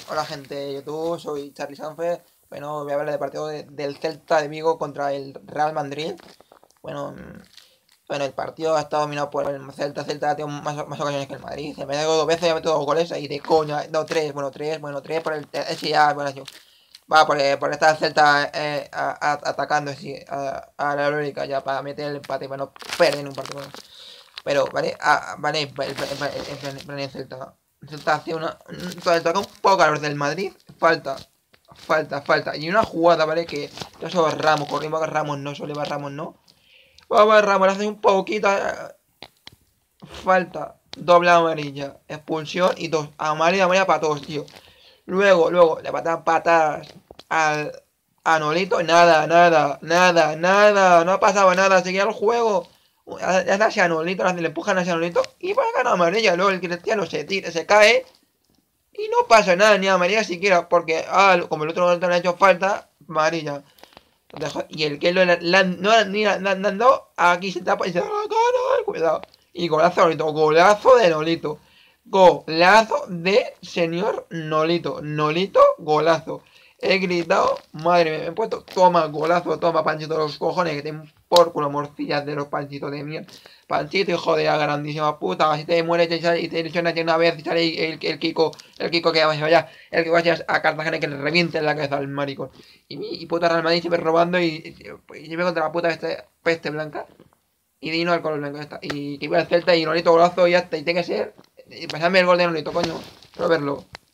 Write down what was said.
Hola gente de YouTube, soy Charlie Sanfer. Bueno, voy a hablar del partido del Celta de Vigo contra el Real Madrid. Bueno, bueno, el partido ha estado dominado por el Celta. Celta ha tenido más ocasiones que el Madrid. En vez de dos veces, ya metido dos goles ahí de coña. No, tres, tres por el. Sí, ya, bueno, sí. Va, por estar el Celta atacando así, a la lógica ya para meter el empate, para no perder un partido. Pero, vale, vale, el Celta. El Celta hace una. Toca un poco a los del Madrid. Falta. Y una jugada, ¿vale? Que eso es Ramos, corrimos a Ramos, no, Soliva Ramos, no. Vamos a Ramos, le hace un poquito. Falta. Doble amarilla. Expulsión y dos. Amarilla para todos, tío. Luego, le patan patadas a Nolito. Nada. No ha pasado nada. Seguía el juego. Ya está hacia Nolito, le empujan hacia Nolito. Y va a ganar amarilla. Luego el cristiano se cae. Y no pasa nada, ni amarilla siquiera. Porque, como el otro no le ha hecho falta, amarilla. Y el que no le han dado, aquí se tapa y se da la cara. Cuidado. Y golazo de Nolito. Golazo de Nolito. Golazo de señor Nolito. Nolito, golazo. He gritado, madre mía, me he puesto, toma, golazo, toma, Panchito, los cojones, que te por culo, morcillas de los Panchitos de mierda. Panchito, hijo de la grandísima puta, si te mueres y te lesionas una vez y sale el Kiko que vaya, el que vaya a Cartagena que le reviente en la cabeza al maricón. Y puta Real Madrid siempre robando y me contra la puta peste blanca. Y Dino al color blanco, ya está. Y que iba al Celta y Nolito golazo y ya está. Y tiene que ser. Y pasarme el gol de Nolito, coño. Quiero verlo.